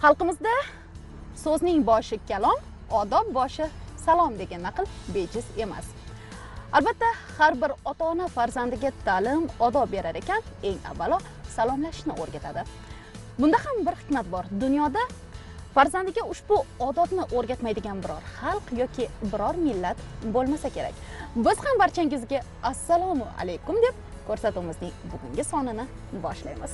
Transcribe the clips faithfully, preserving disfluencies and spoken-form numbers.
Xalqimizda so'zning boshi kalom, odob boshi salom degan naql bejiz emas. Albatta, har bir ota-ona farzandiga ta'lim, odob berar ekan, eng avvalo salomlashishni o'rgatadi. Bunda ham bir hikmat bor. Dunyoda farzandiga ushbu odobni o'rgatmaydigan biror xalq yoki biror millat bo'lmasa kerak. Biz ham barchangizga assalomu alaykum deb ko'rsatuvimizning bugungi sonini boshlaymiz.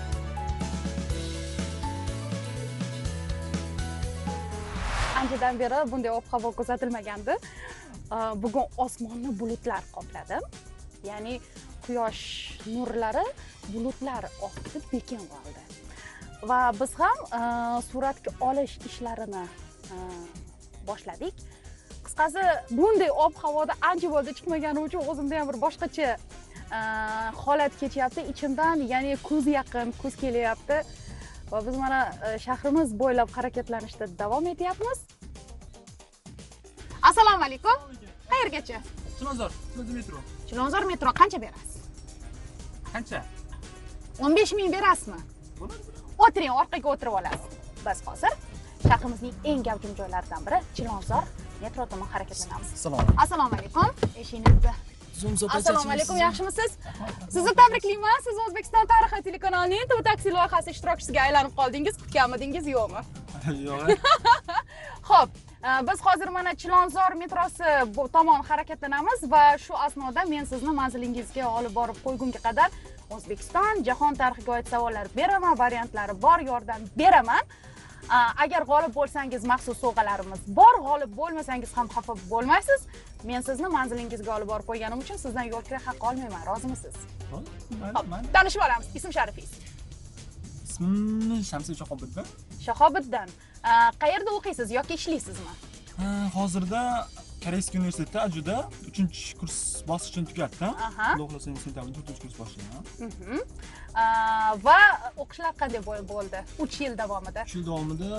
Anchadan beri bunday ob-havo kuzatilmagandi. Bugun osmonni bulutlar qopladi. Ya'ni quyosh nurlari bulutlar oqitib bekin qoldi. Va biz ham suratga olish ishlarini boshladik. Qisqasi, bunday ob-havoda ancha bo'ldi chiqmaganim uchun o'zimda ham bir boshqacha holat kechyapti ichimdan, ya'ni kuz yaqin, kuz kelyapti. Va biz mana shahrimiz bo'ylab harakatlanishda davom etyapmiz. Assalomu alaykum. Qayergacha? Chilonzor, metro. Chilonzor metro qancha berasiz? Qancha? o'n besh ming berasizmi? Bo'ladi. O'tiring, orqaga o'tirib olasiz. Biz hozir shahrimizning eng gavjum joylaridan biri Chilonzor metro tomon harakatlanamiz. Assalomu Assalomu alaykum. Eshingizni. Assalomu alaykum, yaxshimisiz? Sizni tabriklayman. Siz O'zbekiston tarixiy telekanalining Tv taksi loyihasi ishtirokchisiga aylanib qoldingiz. Kutganmidingiz, yo'qmi? Yo'q. Xo'p, biz hozir mana Chilonzor metrosi tomon harakatlanamiz va shu asnoda men sizni manzilingizga olib borib qo'ygunga qadar O'zbekiston jahon tarixiga oid savollar beraman, variantlari bor, yordam beraman. Agar g'olib bo'lsangiz maxsus sovg'alarimiz bor, g'olib bo'lmasangiz ham xafa bo'lmaysiz. Men sizni manzilingizga olib borib qo'yganim uchun sizdan yo'l kira haqqi olmayman. Rozimisiz? Mayli. Tanishib olamiz. Ism sharifingiz? Ismim Shamsiy Shahobiddin. Shahobiddin. Qayerda o'qiysiz yoki ishlaysizmi? Hozirda Koreyskiy universitetda Ajuda uchinchi kurs bosqichini tugatdim. Xudo xolasa sentabrda to'rtinchi kurs boshlayman. Va o'qishlar qanday bo'ldi? uch yil davomida. uch yil davomida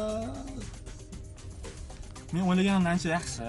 men o'ylaganimdan ancha yaxshi.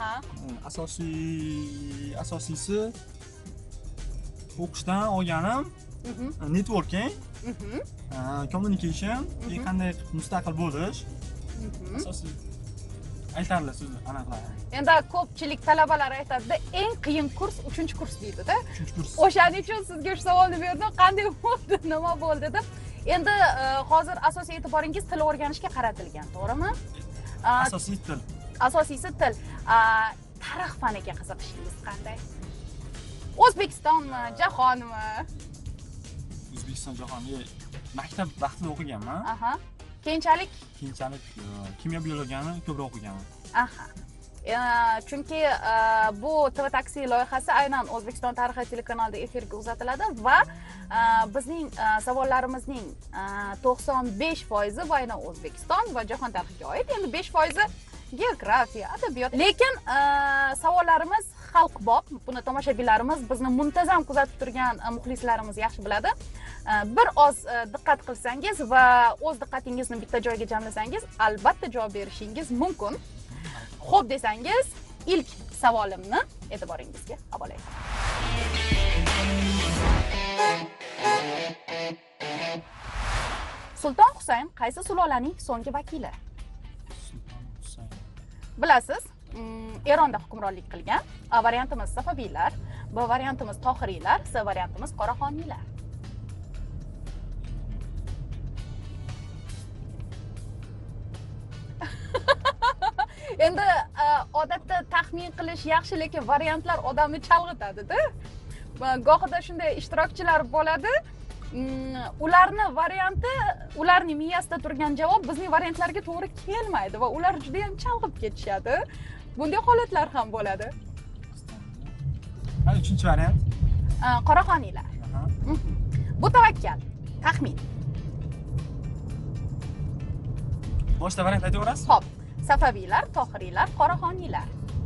Asosiy asosiysi o'qishdan olganim networking, communication, qanday mustaqil bo'lish. Asosiy aytarli so'zlar aniqlar. Endi ko'pchilik talabalar aytadi, eng qiyin kurs uchinchi kurs deydi-da. uchinchi kurs. O'shaning uchun sizga shu savolni berdim, qanday bo'ldi, nima bo'ldi deb. Endi hozir asosiy e'tiboringiz til o'rganishga qaratilgan, to'g'rimi? Asosiy til. Asosiysi til. Tarix faniga qiziqishingiz qanday? O'zbekistonmi, jahonmi? O'zbekiston jahonga maktab vaqtida o'qiganman. Aha. Keyinchalik? Keyinchalik kimyo biologiyani ko'proq o'qiganman. Aha. Chunki bu Tv taksi loyihasi aynan O'zbekiston tarixiy telekanalida efirga uzatiladi va bizning savollarimizning to'qson besh foizi va aynan O'zbekiston va jahon tarixiga oid, endi besh foizi geografiya, adabiyot. Lekin savollarimiz xalqbop. Buni tomoshabinlarimiz, bizni muntazam kuzatib turgan muxlislarimiz yaxshi biladi. Bir oz diqqat qilsangiz va o'z diqqatingizni bitta joyga jamlasangiz, albatta javob berishingiz mumkin. Xo'p desangiz, ilk savolimni e'tiboringizga havola etaman. Sulton Husayn qaysi sulolaning so'nggi vakili? Sulton Husayn. Bilasiz, Eronda hukmronlik qilgan. A variantimiz Safaviylar, B variantimiz Tohiriylar, C variantimiz Qoraxoniylar. Endi odatda taxmin qilish yaxshi, lekin variantlar odamni chalg'itadi-da. Gohida shunday ishtirokchilar bo'ladi. Ularni varianti, ularning miyasida turgan javob bizning variantlarga to'g'ri kelmaydi va ular juda ham chalg'ib ketishadi. Bunday holatlar ham bo'ladi. Ha, uchinchi variant. Qoraxoniylar. Bu tavakkal. Taxmin. Boshqa variant aytaverasiz? Xo'p. Safaviylar, Tohiriylar, Qoraxoniylar.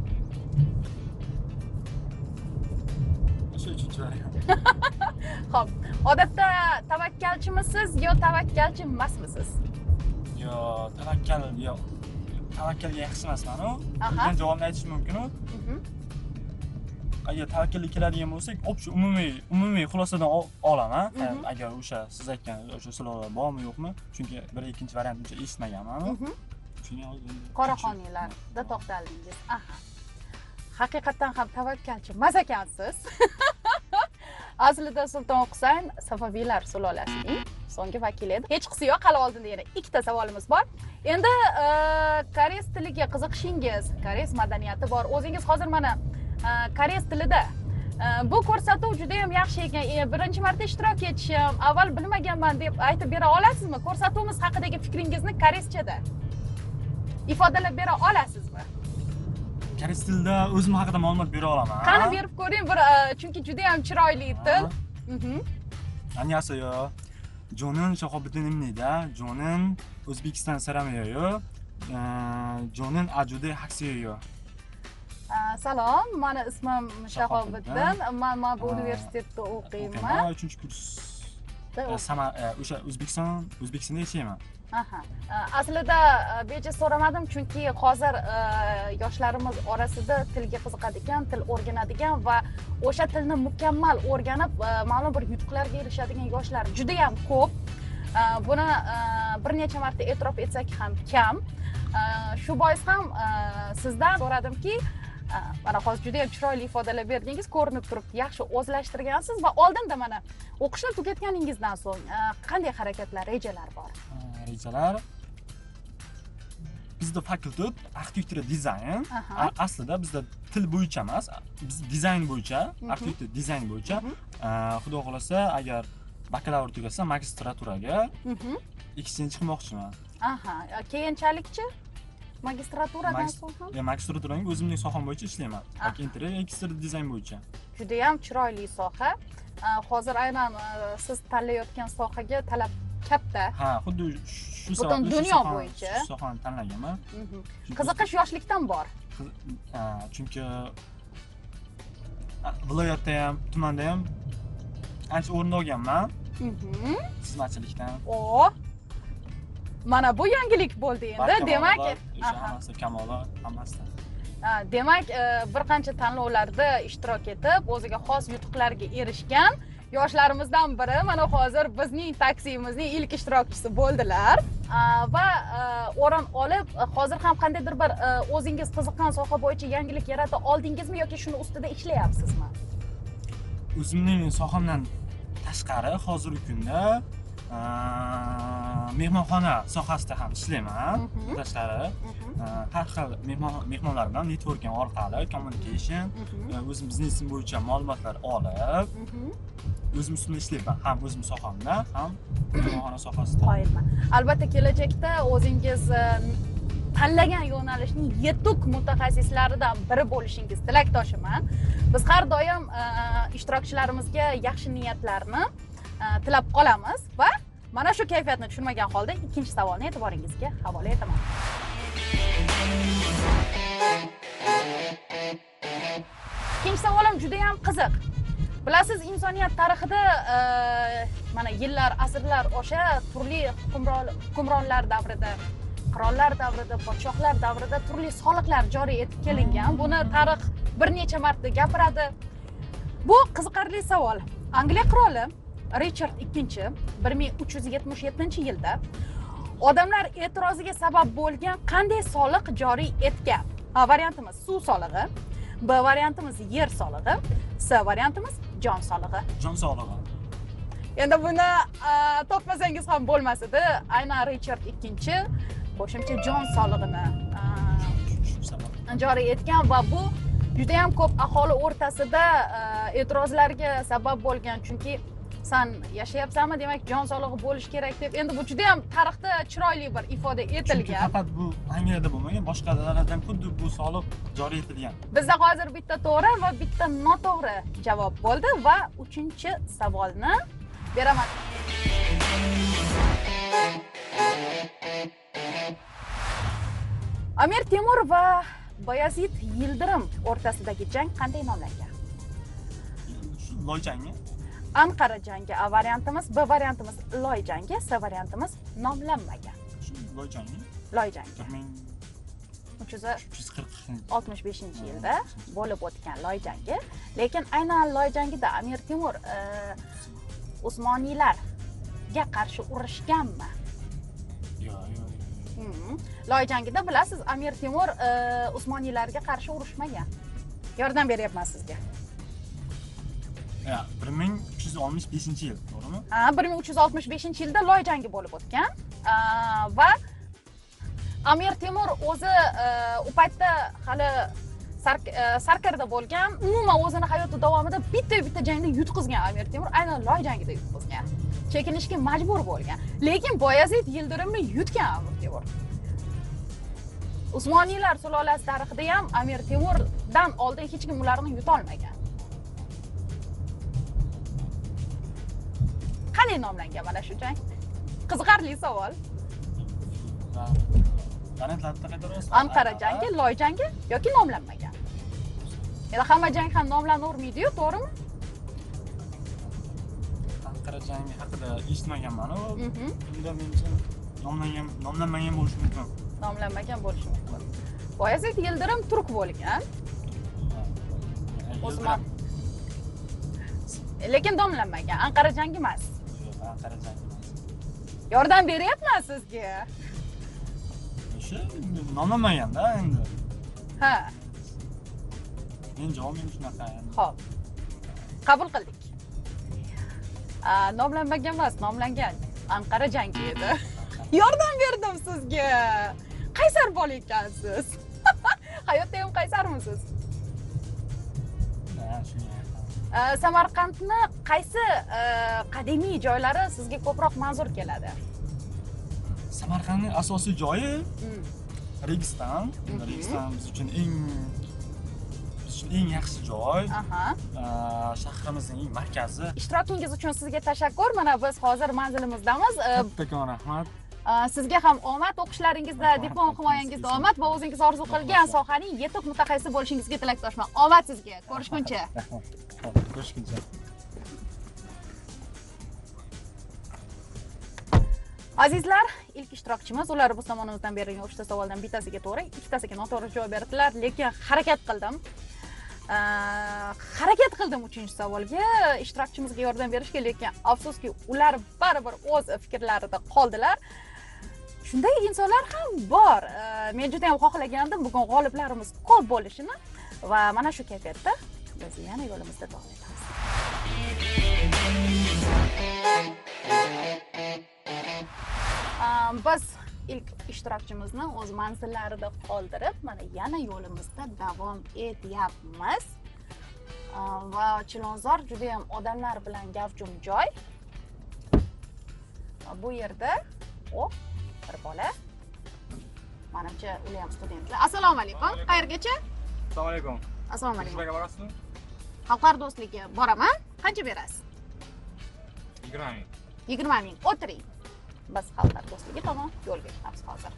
O'sha uchinchi variant. Xo'p, odatda tavakkalchimisiz yo tavakkalchi emasmisiz? Yo, tavakkal, yo. Tavakkalga yaxshi emasman-ku. Bundan javobni aytish mumkin-ku. agar tavakkali keladigan bo'lsak, общий umumiy umumiy xulosadan olaman. Agar o'sha siz aytgan o'sha usullar bormi yo'qmi? Chunki bir ikkinchi variantni uncha eshitmaganman. Shunga hozir qoraxoniylarda to'xtaldingiz. Aha. Haqiqatan ham tavakkalchi emas ekansiz. Aslida Sulton Husayn Safaviylar sulolasining so'nggi vakili edi. Hech qisi yo'q, hali oldinda yana ikkita savolimiz bor. Endi koreys tiliga qiziqishingiz, koreys madaniyati bor. O'zingiz hozir mana koreys tilida bu ko'rsatuv juda ham yaxshi ekan. Birinchi marta ishtirok etishim, avval bilmaganman deb aytib bera olasizmi? Ko'rsatuvimiz haqidagi fikringizni koreyschada ifodalab bera olasizmi? Koreys tilida o'zim haqida ma'lumot bera olaman. Qani berib ko'ring, bir chunki juda ham chiroyli til. 안녕하세요. 저는 샤호부드입니다. 저는 O'zbekiston 사람이에요. 저는 아주대 학생이에요. Salom, meni ismim Shahobiddin. Men mana bu universitetda o'qiyman. uchinchi kursda o'sha O'zbekiston O'zbekistonda yashayman. Aha. Aslida bejiz so'ramadim chunki hozir yoshlarimiz orasida tilga qiziqadigan, til o'rganadigan va o'sha tilni mukammal o'rganib, ma'lum bir yutuqlarga erishadigan yoshlar juda ham ko'p. Buni bir necha marta e'tirof etsak ham kam. Shu bois ham sizdan so'radimki, mana hozir juda ham chiroyli ifodalab berdingiz, ko'rinib turibdi, yaxshi o'zlashtirgansiz va oldinda mana o'qishni tugatganingizdan so'ng qanday harakatlar, rejalar bor? Rejalar bizda fakultet arxitektura dizayn. Aslida bizda til bo'yicha emas, biz dizayn bo'yicha, arxitektura dizayn bo'yicha, xudo xolasa agar bakalavr tugasa magistraturaga ikkinchi chiqmoqchiman. Aha, keyinchalikchi magistraturadan so'ng ham? Men magistraturaning o'zimning soham bo'yicha ishlayman. Interior eksterior dizayn bo'yicha. Juda ham chiroyli soha. Hozir aynan siz tanlayotgan sohaga talab katta. Ha, xuddi shu butun dunyo bo'yicha shu sohani tanlaganman. Qiziqish yoshlikdan bor. Chunki viloyatda ham, tumanda ham ancha o'rin olganman. Xizmatchilikdan. O. Mana bu yangilik bo'ldi endi. Demak, hammasi kamoli hammasidan. Demak, bir qancha tanlovlarda ishtirok etib, o'ziga xos yutuqlarga erishgan yoshlarimizdan biri mana hozir bizning taksimizning ilk ishtirokchisi bo'ldilar va o'rin olib, hozir ham qandaydir bir o'zingiz qiziqqan soha bo'yicha yangilik yarata oldingizmi yoki shuni ustida ishlayapsizmi? O'zimning sohamdan tashqari hozirgi kunda mehmonxona sohasida ham ishlayman. Tashqari har xil mehmonlar bilan networking orqali communication, o'zim biznesim bo'yicha ma'lumotlar olib, o'zim ustida ishlayman. Ham o'zim sohamda, ham mehmonxona sohasida. Qoyilman. Albatta kelajakda o'zingiz tanlagan yo'nalishning yetuk mutaxassislaridan biri bo'lishingiz tilakdoshiman. Biz har doim ishtirokchilarimizga yaxshi niyatlarni tilab qolamiz va mana shu kayfiyatni tushunmagan holda ikkinchi savolni e'tiboringizga havola etaman. Ikkinchi savolim juda ham qiziq. Bilasiz, insoniyat tarixida mana yillar, asrlar osha turli hukmronlar davrida, qirollar davrida, podshohlar davrida turli soliqlar joriy etib kelingan. Buni tarix bir necha marta gapiradi. Bu qiziqarli savol. Angliya qiroli Richard ikkinchi bir ming uch yuz yetmish yettinchi yilda odamlar e'tiroziga sabab bo'lgan qanday soliq joriy etgan? A variantimiz suv solig'i, B variantimiz yer solig'i, C variantimiz jon solig'i. Jon solig'i. Endi buni topmasangiz ham bo'lmas edi. Aynan Richard ikkinchi qo'shimcha jon solig'ini joriy etgan va bu juda ham ko'p aholi o'rtasida e'tirozlarga sabab bo'lgan, chunki sen yashayapsanmi, demak jon solig'i bo'lish kerak deb. Endi bu juda ham tarixda chiroyli bir ifoda etilgan. Faqat bu Angliyada bo'lmagan, boshqa davlatlarda ham xuddi bu soliq joriy etilgan. Bizda hozir bitta to'g'ri va bitta noto'g'ri javob bo'ldi va uchinchi savolni beraman. Amir Temur va Bayazid Yildirim o'rtasidagi jang qanday nomlangan? Loy jangi. Anqara jangi A variantimiz, B variantimiz Loy jangi, C variantimiz nomlanmagan. Loy jangi. Loy jangi. bir ming uch yuz uch yuz qirq oltmish beshinchi yilda bo'lib o'tgan loy jangi. Lekin aynan loy jangida Amir Temur Usmoniylarga qarshi urushganmi? Yo'q, yo'q. Loy jangida bilasiz, Amir Temur Usmoniylarga qarshi urushmagan. Yordam beryapman sizga. Ya, bir ming uch yuz oltmish beshinchi yil, to'g'rimi? Ha, bir ming uch yuz oltmish beshinchi yilda loy jangi bo'lib o'tgan va Amir Temur o'zi u paytda hali sarkarda bo'lgan, umuman o'zini hayoti davomida bitta-bitta jangda yutqizgan Amir Temur aynan loy jangida yutqizgan. Chekinishga majbur bo'lgan. Lekin Boyazid Yildirimni yutgan Amir Temur. Usmoniylar sulolasi tarixida ham Amir Temurdan oldin hech kim ularni yuta olmagan. Qanday nomlangan mana shu jang? Qiziqarli savol. Variantlarni qaytarasiz? Anqara jangi, loy jangi yoki nomlanmagan? Endi hamma jang ham nomlanavermaydi-yu, to'g'rimi? Anqara jangi haqida eshitmaganman-ku. Unda menimcha nomlangan, nomlanmagan bo'lishi mumkin. Nomlanmagan bo'lishi mumkin. Boyazid Yildirim turk bo'lgan. Osmon. Lekin nomlanmagan. Anqara jangi emas. Anqara jangi emas. Yordam beryapman sizga. O'sha nomlanmagan-da endi. Ha. Men javobim shunaqa endi. Xo'p. Qabul qildik. Nomlanmagan emas, nomlangan Anqara jangi edi. Yordam berdim sizga. Qaysar bola ekansiz. Hayotda ham qaysarmisiz? Ha, shunday. Samarqandni qaysi qadimiy joylari sizga ko'proq manzur keladi? Samarqandning asosiy joyi Registon. Registon biz uchun eng biz uchun eng yaxshi joy. Aha. Shahrimizning eng markazi. Ishtirokingiz uchun sizga tashakkur. Mana biz hozir manzilimizdamiz. Kattakon rahmat. Sizga ham omad, o'qishlaringizda, diplom himoyangizda omad va o'zingiz orzu qilgan sohaning yetuk mutaxassisi bo'lishingizga tilakdoshman. Omad sizga. Ko'rishguncha. Ko'rishguncha. Azizlar, ilk ishtirokchimiz, ular biz tomonimizdan berilgan uchta savoldan bittasiga to'g'ri, ikkitasiga noto'g'ri javob berdilar, lekin harakat qildim. Harakat qildim uchinchi savolga ishtirokchimizga yordam berishga, lekin afsuski ular baribir o'z fikrlarida qoldilar. Shunday insonlar ham bor. Men juda ham xohlagandim bugun g'oliblarimiz ko'p bo'lishini va mana shu kayfiyatda biz yana yo'limizda davom etamiz. Biz ilk ishtirokchimizni o'z manzillarida qoldirib, mana yana yo'limizda davom etyapmiz. Va Chilonzor juda ham odamlar bilan gavjum joy. Bu yerda o bir bola. Menimcha ular ham studentlar. Assalomu alaykum. Qayergacha? Assalomu alaykum. Assalomu alaykum. Nima borasizmi? Xalqlar do'stligi boraman. Qancha berasiz? yigirma ming. yigirma ming. O'tiring. Biz xalqlar do'stligi tomon yo'l beramiz hozir.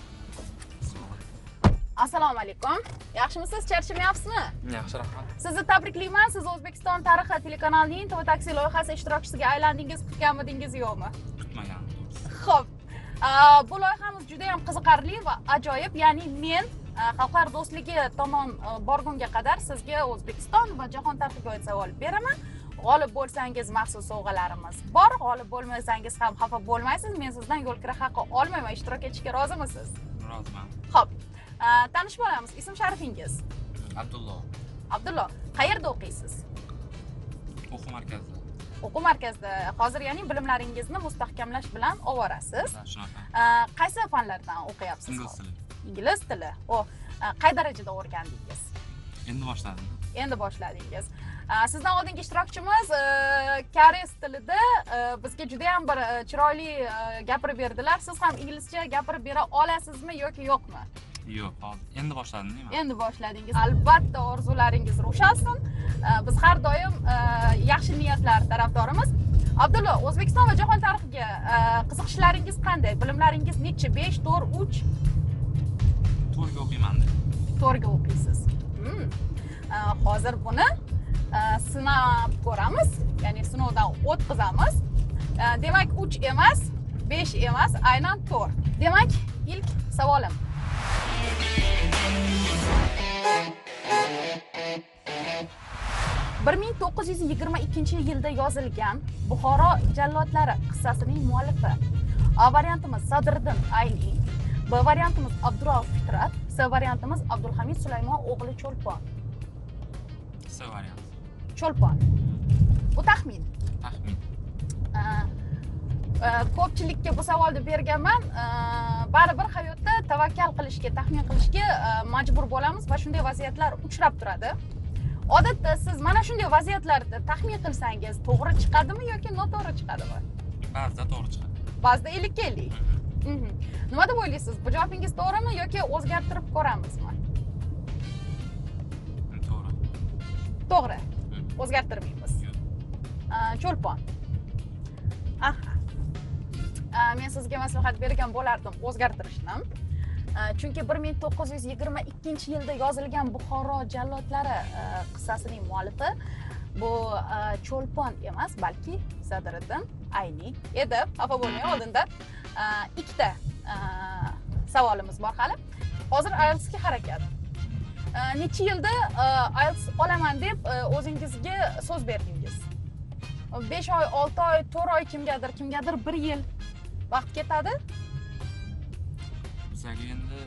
Assalomu alaykum. Yaxshimisiz? Charchamayapsizmi? Yaxshi, rahmat. Sizni tabriklayman. Siz O'zbekiston tarixi telekanalining Tv taksi loyihasi ishtirokchisiga aylandingiz, kutganmidingiz yo'qmi? Kutmagan. Xo'p. Bu loyihamiz juda ham qiziqarli va ajoyib. Ya'ni men xalqlar do'stligi tomon borgunga qadar sizga O'zbekiston va jahon tarixiga oid savol beraman. G'olib bo'lsangiz maxsus sovg'alarimiz bor. G'olib bo'lmasangiz ham xafa bo'lmaysiz. Men sizdan yo'l kira haqqi olmayman. Ishtirok etishga rozimisiz? Roziman. Xo'p. Tanishib olamiz. Ism sharifingiz? Abdullo. Abdullo. Qayerda o'qiysiz? O'quv markazida. O'quv markazida. Hozir ya'ni bilimlaringizni mustahkamlash bilan ovorasiz. Shunaqa. Qaysi fanlardan o'qiyapsiz? Ingliz tili. Ingliz tili. O, qay darajada o'rgandingiz? Endi boshladim. Endi boshladingiz. Sizdan oldingi ishtirokchimiz koreys tilida bizga juda ham bir chiroyli gapirib berdilar. Siz ham inglizcha gapirib bera olasizmi yoki yo'qmi? Yo'q, hozir endi boshladim deyman. Endi boshladingiz. Albatta orzularingiz ro'shalsin. Biz har doim yaxshi niyatlar tarafdorimiz. Abdullo, O'zbekiston va jahon tarixiga qiziqishlaringiz qanday? Bilimlaringiz necha? besh, to'rt, uch? to'rtga o'qiyman deb. to'rtga o'qiysiz. Hozir buni sinab ko'ramiz, ya'ni sinovdan o'tkazamiz. Demak, uch emas, besh emas, aynan to'rt. Demak, ilk savolim. bir ming to'qqiz yuz yigirma ikkinchi yilda yozilgan Buxoro jallodlari qissasining muallifi. A variantimiz Sadriddin Ayni, B variantimiz Abdurauf Fitrat, C variantimiz Abdulhamid Sulaymon o'g'li Cho'lpon. C variant. Cho'lpon. Bu taxmin. Taxmin. Ko'pchilikka bu savolni berganman. Baribir hayotda tavakkal qilishga, taxmin qilishga majbur bo'lamiz va shunday vaziyatlar uchrab turadi. Odatda siz mana shunday vaziyatlarda taxmin qilsangiz, to'g'ri chiqadimi yoki noto'g'ri chiqadimi? Ba'zida to'g'ri chiqadi. Ba'zida ellik ellik. Nima deb o'ylaysiz? Bu javobingiz to'g'rimi yoki o'zgartirib ko'ramizmi? To'g'ri. To'g'ri. O'zgartirmaymiz. Cho'lpon. Aha. Men sizga maslahat bergan bo'lardim o'zgartirishni. Chunki bir ming to'qqiz yuz yigirma ikkinchi yilda yozilgan Buxoro jallodlari qissasining muallifi bu Cho'lpon emas, balki Sadriddin Ayni edi. Xafa bo'lmang, oldinda ikkita savolimiz bor hali. Hozir I E L T S ga harakat. Necha yilda I E L T S olaman deb o'zingizga so'z berdingiz? besh oy, olti oy, to'rt oy, kimgadir, kimgadir bir yil vaqt ketadi. Bizga endi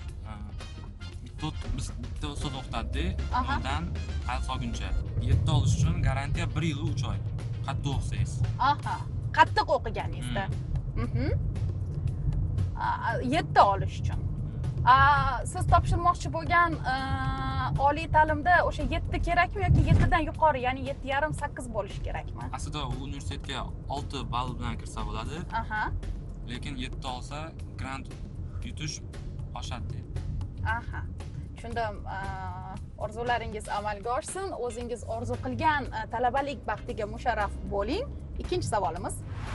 biz bitta ustoz o'qitadi, undan I E L T S olguncha yetti olish uchun garantiya bir yil uch oy. Qattiq o'qisangiz. Aha, qattiq o'qiganingizda. Mhm. yetti olish uchun. Siz topshirmoqchi bo'lgan oliy ta'limda o'sha yetti kerakmi yoki yetti dan yuqori, ya'ni yetti yarim sakkiz bo'lishi kerakmi? Aslida universitetga olti ball bilan kirsa bo'ladi. Aha. Lekin yetti olsa grant yutish oshadi deydi. Aha. Tushundim. Orzularingiz amalga oshsin, o'zingiz orzu qilgan talabalik baxtiga musharraf bo'ling. Ikkinchi savolimiz.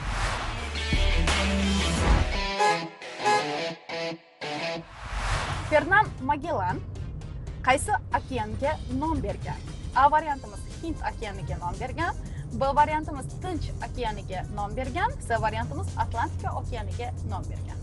Fernand Magellan qaysi okeanga nom bergan? A variantimiz Hind okeaniga nom bergan, B variantimiz Tinch okeaniga nom bergan, C variantimiz Atlantika okeaniga nom bergan.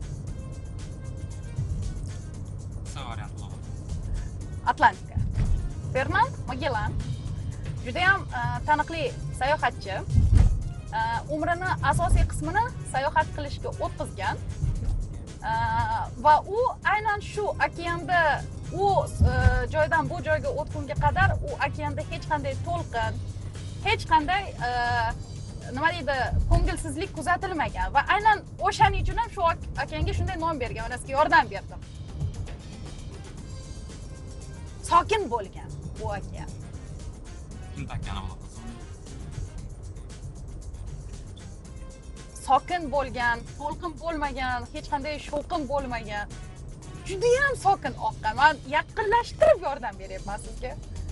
C variant to'g'ri. Atlantika. Fernand Magellan juda ham taniqli sayohatchi. Umrini asosiy qismini sayohat qilishga o'tkazgan. Va u aynan shu okeanda u joydan bu joyga o'tgunga qadar u okeanda hech qanday to'lqin, hech qanday nima deydi, ko'ngilsizlik kuzatilmagan va aynan o'shaning uchun ham shu okeanga shunday nom bergan, onasiga yordam berdim. Sokin bo'lgan bu okean. Hind okeani bo'ladi. Sokin bo'lgan, to'lqin bo'lmagan, hech qanday shovqin bo'lmagan. Juda ham sokin oqqan. Men yaqinlashtirib yordam beryapman sizga.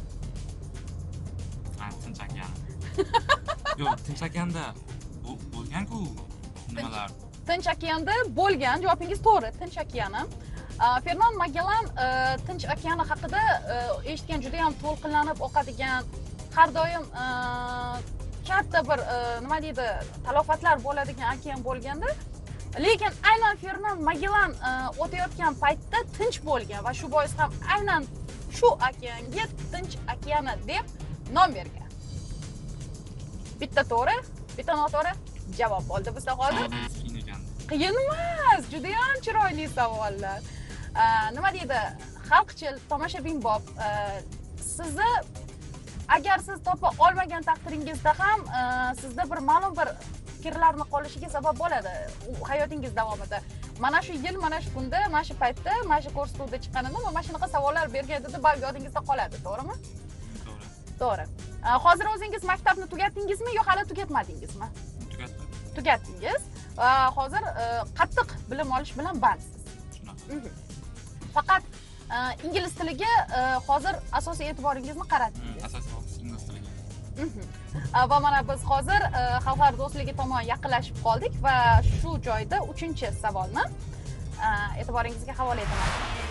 Ha, Tinch okeani. Yo'q, Tinch okeanda bo'lgan-ku nimalar? Tinch okeanda bo'lgan, javobingiz to'g'ri, Tinch okeani. Fernand Magellan Tinch okeani haqida eshitgan, juda ham to'lqinlanib oqadigan, har doim katta bir nima deydi, talofatlar bo'ladigan okean bo'lganda, lekin aynan Fernand Magellan o'tayotgan paytda tinch bo'lgan va shu bois ham aynan shu okeanga Tinch okeani deb nom bergan. Bitta to'g'ri, bitta noto'g'ri javob bo'ldi bizda hozir. Qiyin emas, juda ham chiroyli savollar. Nima deydi, xalqchil, tomoshabinbob, sizni agar siz topa olmagan taqdiringizda ham sizda bir ma'lum bir fikrlarni qolishiga sabab bo'ladi hayotingiz davomida. Mana shu yil, mana shu kunda, mana shu paytda, mana shu ko'rsatuvda chiqqanimda mana shunaqa savollar berganida balki yodingizda qoladi, to'g'rimi? To'g'ri. To'g'ri. Hozir o'zingiz maktabni tugatdingizmi yo hali tugatmadingizmi? Tugatdim. Tugatdingiz. Hozir qattiq bilim olish bilan bandsiz. Shunaqa. Faqat ingliz tiliga hozir asosiy e'tiboringizni qaratdingiz. Asosiy ingliz tiliga. Va mana biz hozir xalqlar do'stligi tomon yaqinlashib qoldik va shu joyda uchinchi savolni e'tiboringizga havola etaman.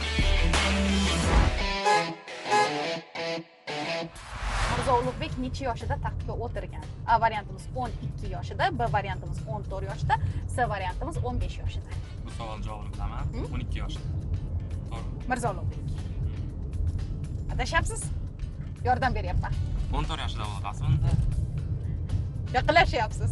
Mirzo Ulug'bek necha yoshida taxtga o'tirgan? A variantimiz o'n ikki yoshida, B variantimiz o'n to'rt yoshida, C variantimiz o'n besh yoshida. Bu savol javobini bilaman. o'n ikki yoshida. Mirzo Ulug'bek. Mirzo Ulug'bek. Adashyapsiz? Yordam beryapman. o'n to'rt yoshida bo'lasiz unda. Yaqinlashyapsiz.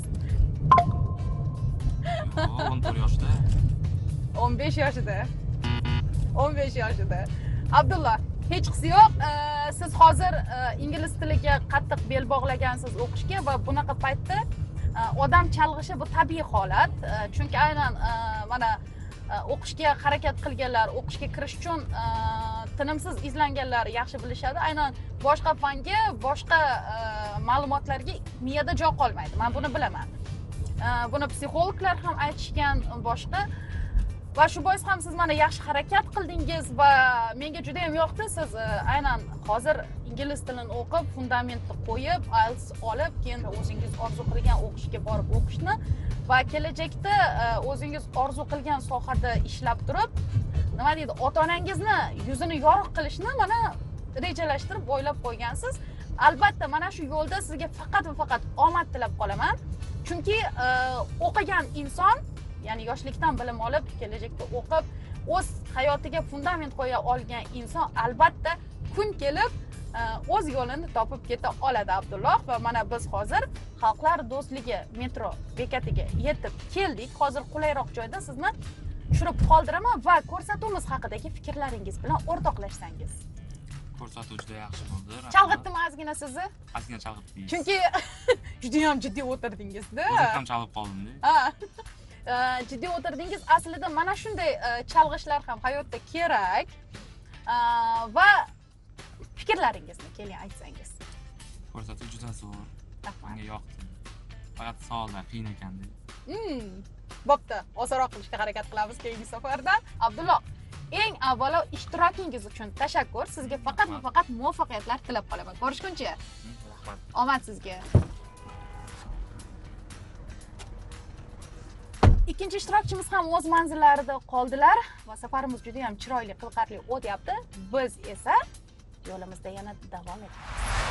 Yo'q, o'n to'rt yoshda. o'n besh yoshida. o'n besh yoshida. Abdulla, hech qisi yo'q. Siz hozir ingliz tiliga qattiq bel bog'lagansiz o'qishga va bunaqa paytda odam chalg'ishi bu tabiiy holat. Chunki aynan mana o'qishga harakat qilganlar, o'qishga kirish uchun tinimsiz izlanganlar yaxshi bilishadi. Aynan boshqa fanga, boshqa ma'lumotlarga miyada joy qolmaydi. Men buni bilaman. Buni psixologlar ham aytishgan boshqa. Va shu bois ham siz mana yaxshi harakat qildingiz va menga juda ham yoqdi. Siz aynan hozir ingliz tilini o'qib, fundamentni qo'yib, I E L T S olib, keyin o'zingiz orzu qilgan o'qishga borib o'qishni va kelajakda o'zingiz orzu qilgan sohada ishlab turib, nima deydi, ota-onangizni yuzini yorug' qilishni mana rejalashtirib o'ylab qo'ygansiz. Albatta, mana shu yo'lda sizga faqat va faqat omad tilab qolaman. Chunki o'qigan inson, ya'ni yoshlikdan bilim olib, kelajakda o'qib, o'z hayotiga fundament qo'ya olgan inson albatta kun kelib o'z yo'lini topib keta oladi, Abdulloh. Va mana biz hozir Xalqlar do'stligi metro bekatiga yetib keldik. Hozir qulayroq joyda sizni tushirib qoldiraman va ko'rsatuvimiz haqidagi fikrlaringiz bilan o'rtoqlashsangiz. Ko'rsatuv juda yaxshi bo'ldi. Chalg'itdimi ozgina sizni? Ozgina chalg'itdingiz. Chunki juda ham jiddiy o'tirdingiz-da. O'zim ham chalg'ib qoldim-da. Ha. Jiddiy o'tirdingiz. Aslida mana shunday chalg'ishlar ham hayotda kerak. Va fikrlaringizni keling aytsangiz. Ko'rsatuv juda zo'r. Menga yoqdi. Faqat savollar qiyin ekan-da. Hmm. Bo'pti, osonroq qilishga harakat qilamiz keyingi safardan. Abdulloh, eng avvalo ishtirokingiz uchun tashakkur. Sizga faqat va faqat muvaffaqiyatlar tilab qolaman. Ko'rishguncha. Rahmat. Omad sizga. Ikkinchi ishtirokchimiz ham o'z manzillarida qoldilar va safarimiz juda ham chiroyli, qiziqarli o'tyapti. Biz esa yo'limizda yana davom etamiz.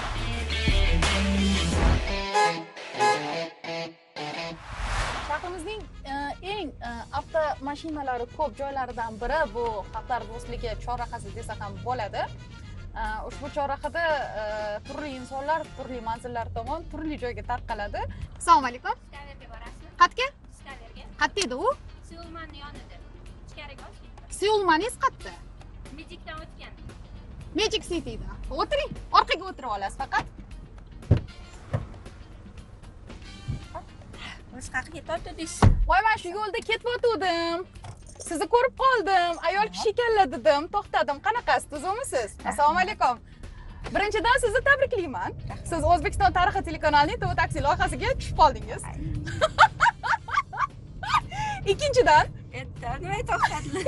Shahrimizning eng avtomashinalari ko'p joylaridan biri bu Xalqlar do'stligi chorrahasi desa ham bo'ladi. Ushbu chorrahada turli insonlar turli manzillar tomon turli joyga tarqaladi. Assalomu alaykum. Skaverga borasizmi? Qayerga? Skaverga. Qayerda edi u? Seulmanni yonida. Ichkariga oshing. Seulmaningiz qayerda? Magicdan o'tgan. Magic Cityda. O'tiring, orqaga o'tirib olasiz faqat. O'z haqiga tortdingiz. Voy, men shu yo'lda ketib o'tdim. Sizni ko'rib qoldim. Ayol kishi ekanlar dedim. To'xtadim. Qanaqasiz? Tuzukmisiz? Assalomu alaykum. Birinchidan sizni tabriklayman. Siz O'zbekiston tarixi telekanalining Tv taksi loyihasiga tushib qoldingiz. Ikkinchidan, Etti, nima to'xtadilar?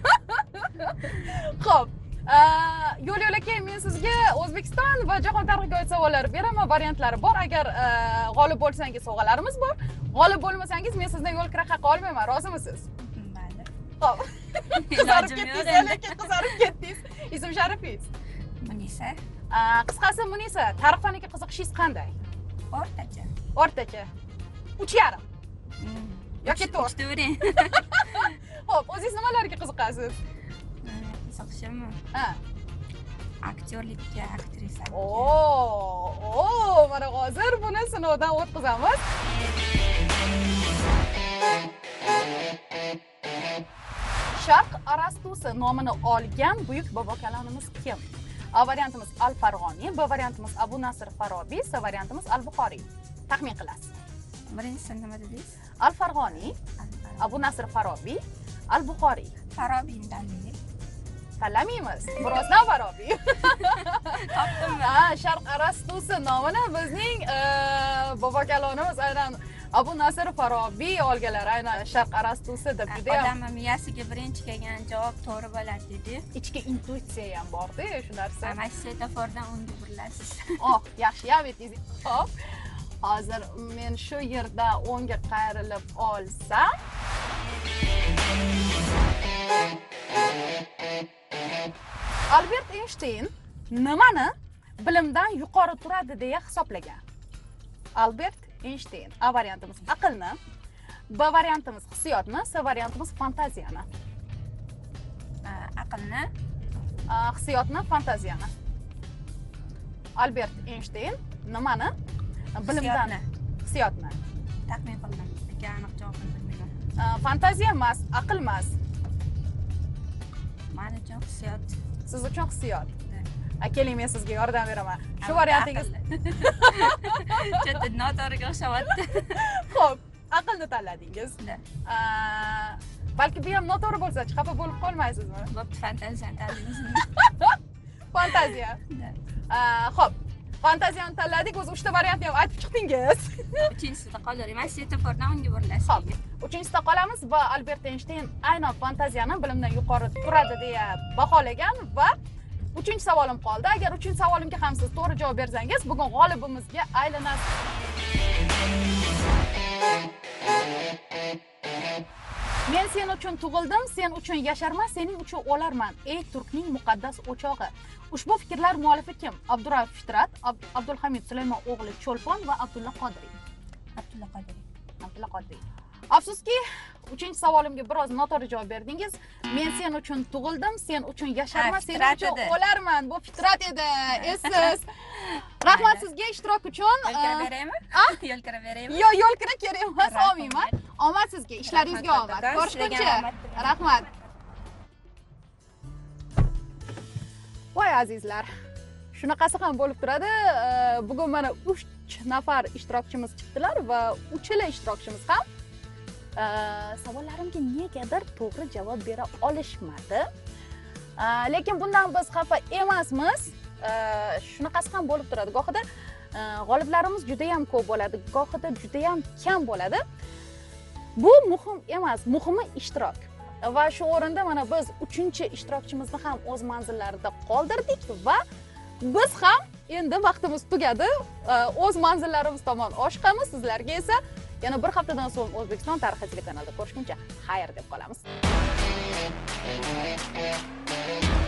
xo'p, yo'l yo'lakay, men sizga O'zbekiston va jahon tarixiga oid savollar beraman. Variantlari bor. Agar g'olib bo'lsangiz sovg'alarimiz bor. G'olib bo'lmasangiz men sizdan yo'l kira haqi olmayman. Rozimisiz? Mayli. Xo'p. Ilojim yo'q endi. Qizarib ketdingiz. Ism sharifingiz? Munisa, Qisqasi Munisa, tarix faniga qiziqishingiz qanday? o'rtacha. O'rtacha. uch yarim yoki to'rt. Uchta bering. Xo'p, o'zingiz nimalarga qiziqasiz? Qiziqishimmi? Ha. Aktyorlikka, aktrisa. Oo, oo, mana hozir buni sinovdan o'tkazamiz. Sharq Arastusi nomini olgan buyuk bobo kalonimiz kim? A variantimiz Al-Farg'oniy, B variantimiz Abu Nasr Farobiy, C variantimiz Al-Buxoriy. Taxmin qilasiz. Birinchisi nima dedingiz? Al-Farg'oniy, Abu Nasr Farobiy, Al-Buxoriy. Farobiyni tanlaylik. Tanlamaymiz. Birozdan Farobiy. Topdimmi? Ha, Sharq Arastusi nomini bizning bobo kalonimiz aynan Abu Nasr Farobiy olganlar. Aynan Sharq Arastusi deb juda ham Odamning miyasiga birinchi kelgan javob to'g'ri bo'ladi dedi. ichki intuitsiya ham bor-da, shu narsa. Mana svetofordan unda birlasiz. Oh, yaxshi ham aytdingiz. Xo'p. Hozir men shu yerda o'ngga qayrilib olsam, Albert Einstein nimani bilimdan yuqori turadi deya hisoblagan? Albert Einstein. A variantimiz aqlni, B variantimiz hissiyotni, C variantimiz fantaziyani. aqlni, hissiyotni, fantaziyani. Albert Einstein nimani? Bilimdan. Hissiyotni. taxmin qildim. Lekin aniq javobini bilmayman. Fantaziya emas, aql emas. Men uchun hissiyot. Siz uchun hissiyot. Keling, men sizga yordam beraman. Shu variantingiz. Juda noto'g'riga o'xshyapti. Xo'p, aqlni tanladingiz. Balki bu ham noto'g'ri bo'lsa-chi, xafa bo'lib qolmaysizmi? Bo'pti, fantaziyani tanlaymiz. Fantaziya. Xo'p, fantaziyani tanladik, o'zi uchta variantni ham aytib chiqdingiz. Uchinchisida qoldik. Men svetofordan unga burilasiz. Xo'p, uchinchisida qolamiz va Albert Einstein aynan fantaziyani bilimdan yuqori turadi deya baholagan va uchinchi savolim qoldi. Agar uchinchi savolimga ham siz to'g'ri javob bersangiz, bugun g'olibimizga aylanasiz. Men sen uchun tug'ildim, sen uchun yasharman, sening uchun o'larman. Ey Turkning muqaddas o'chog'i. Ushbu fikrlar muallifi kim? Abdurauf Fitrat, Abdulhamid Sulaymon o'g'li Cho'lpon va Abdulla Qodiriy. Abdulla Qodiriy. Abdulla Qodiriy. Afsuski, uchinchi savolimga biroz noto'g'ri javob berdingiz. Men sen uchun tug'ildim, sen uchun yasharman, sen uchun o'larman. Bu fitrat edi. Esiz. Rahmat sizga ishtirok uchun. Yo'lkira beraymi? Yo'lkira beraymi? Yo'q, yo'lkira kerak emas, olmayman. Omad sizga, ishlaringizga omad. Ko'rishguncha. Rahmat. Voy azizlar. Shunaqasi ham bo'lib turadi. Bugun mana uch nafar ishtirokchimiz chiqdilar va uchala ishtirokchimiz ham savollarimga negadir to'g'ri javob bera olishmadi. Lekin bundan biz xafa emasmiz. Shunaqasi ham bo'lib turadi. Gohida g'oliblarimiz juda ham ko'p bo'ladi, gohida juda ham kam bo'ladi. Bu muhim emas, muhimi ishtirok. Va shu o'rinda mana biz uchinchi ishtirokchimizni ham o'z manzillarida qoldirdik va biz ham endi vaqtimiz tugadi. O'z manzillarimiz tomon oshiqamiz. Sizlarga esa yana bir haftadan so'ng O'zbekiston tarixi telekanalida ko'rishguncha xayr deb qolamiz.